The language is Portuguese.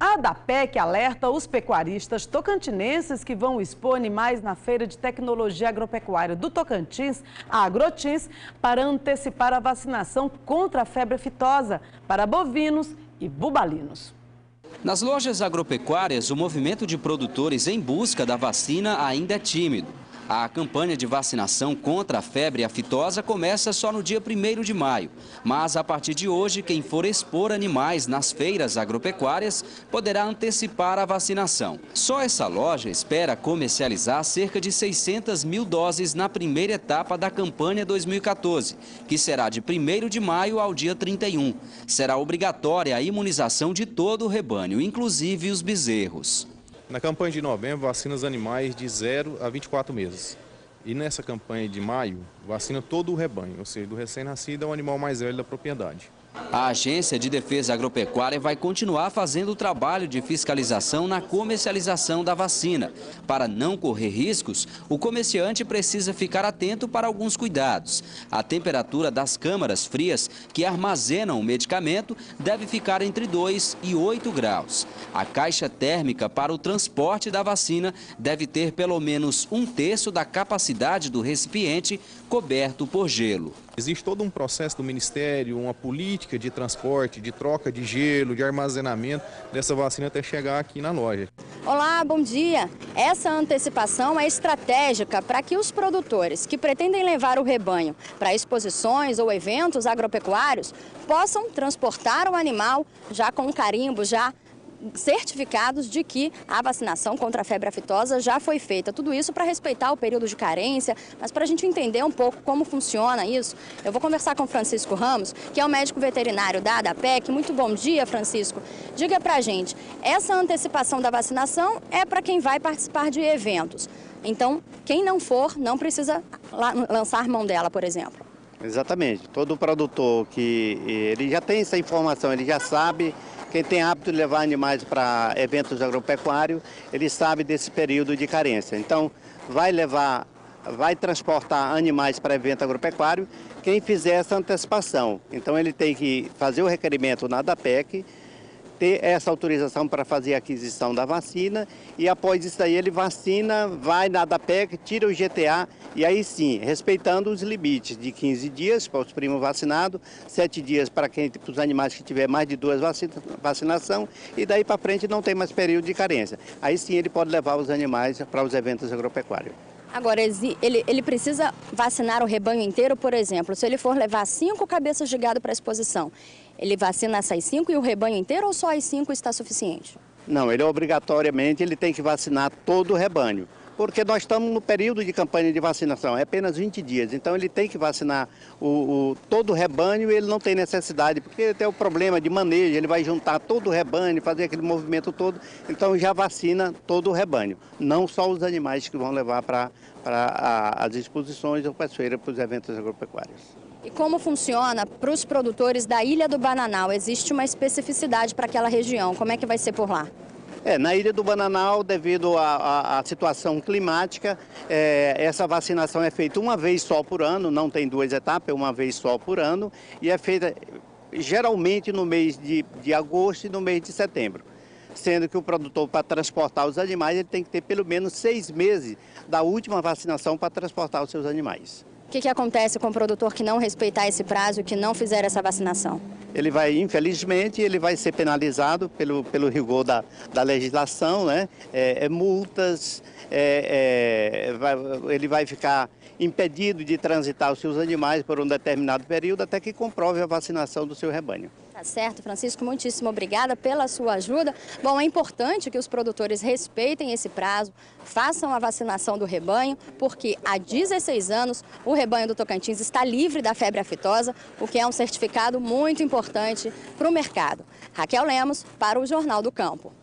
A ADAPEC alerta os pecuaristas tocantinenses que vão expor animais na Feira de Tecnologia Agropecuária do Tocantins, a Agrotins, para antecipar a vacinação contra a febre aftosa para bovinos e bubalinos. Nas lojas agropecuárias, o movimento de produtores em busca da vacina ainda é tímido. A campanha de vacinação contra a febre aftosa começa só no dia 1º de maio. Mas, a partir de hoje, quem for expor animais nas feiras agropecuárias poderá antecipar a vacinação. Só essa loja espera comercializar cerca de 600 mil doses na primeira etapa da campanha 2014, que será de 1º de maio ao dia 31. Será obrigatória a imunização de todo o rebanho, inclusive os bezerros. Na campanha de novembro, vacina os animais de 0 a 24 meses. E nessa campanha de maio, vacina todo o rebanho, ou seja, do recém-nascido ao animal mais velho da propriedade. A Agência de Defesa Agropecuária vai continuar fazendo o trabalho de fiscalização na comercialização da vacina. Para não correr riscos, o comerciante precisa ficar atento para alguns cuidados. A temperatura das câmaras frias que armazenam o medicamento deve ficar entre 2 e 8 graus. A caixa térmica para o transporte da vacina deve ter pelo menos 1/3 da capacidade do recipiente coberto por gelo. Existe todo um processo do Ministério, uma política de transporte, de troca de gelo, de armazenamento dessa vacina até chegar aqui na loja. Olá, bom dia! Essa antecipação é estratégica para que os produtores que pretendem levar o rebanho para exposições ou eventos agropecuários possam transportar o animal já com um carimbo, já certificados de que a vacinação contra a febre aftosa já foi feita. Tudo isso para respeitar o período de carência, mas para a gente entender um pouco como funciona isso, eu vou conversar com o Francisco Ramos, que é o médico veterinário da ADAPEC. Muito bom dia, Francisco. Diga para a gente, essa antecipação da vacinação é para quem vai participar de eventos. Então, quem não for, não precisa lançar mão dela, por exemplo. Exatamente. Todo produtor que ele já tem essa informação, ele já sabe. Quem tem hábito de levar animais para eventos agropecuários, ele sabe desse período de carência. Então, vai transportar animais para evento agropecuário quem fizer essa antecipação. Então, ele tem que fazer o requerimento na ADAPEC, ter essa autorização para fazer a aquisição da vacina e após isso aí ele vacina, vai na ADAPEC, tira o GTA e aí sim, respeitando os limites de 15 dias para os primos vacinados, 7 dias para os animais que tiver mais de 2 vacinação e daí para frente não tem mais período de carência. Aí sim ele pode levar os animais para os eventos agropecuários. Agora, ele precisa vacinar o rebanho inteiro, por exemplo, se ele for levar 5 cabeças de gado para a exposição, ele vacina essas 5 e o rebanho inteiro ou só as 5 está suficiente? Não, ele obrigatoriamente ele tem que vacinar todo o rebanho, porque nós estamos no período de campanha de vacinação, é apenas 20 dias, então ele tem que vacinar todo o rebanho e ele não tem necessidade, porque tem o problema de manejo, ele vai juntar todo o rebanho, fazer aquele movimento todo, então já vacina todo o rebanho, não só os animais que vão levar para as exposições ou para as feiras, para os eventos agropecuários. E como funciona para os produtores da Ilha do Bananal? Existe uma especificidade para aquela região, como é que vai ser por lá? Na Ilha do Bananal, devido à situação climática, essa vacinação é feita uma vez só por ano, não tem 2 etapas, é uma vez só por ano, e é feita geralmente no mês de agosto e no mês de setembro. Sendo que o produtor, para transportar os animais, ele tem que ter pelo menos 6 meses da última vacinação para transportar os seus animais. O que acontece com o produtor que não respeitar esse prazo e que não fizer essa vacinação? Ele vai, infelizmente, ele vai ser penalizado pelo rigor da legislação, né? Multas, ele vai ficar impedido de transitar os seus animais por um determinado período até que comprove a vacinação do seu rebanho. Tá certo, Francisco, muitíssimo obrigada pela sua ajuda. Bom, é importante que os produtores respeitem esse prazo, façam a vacinação do rebanho, porque há 16 anos o rebanho do Tocantins está livre da febre aftosa, o que é um certificado muito importante para o mercado. Raquel Lemos, para o Jornal do Campo.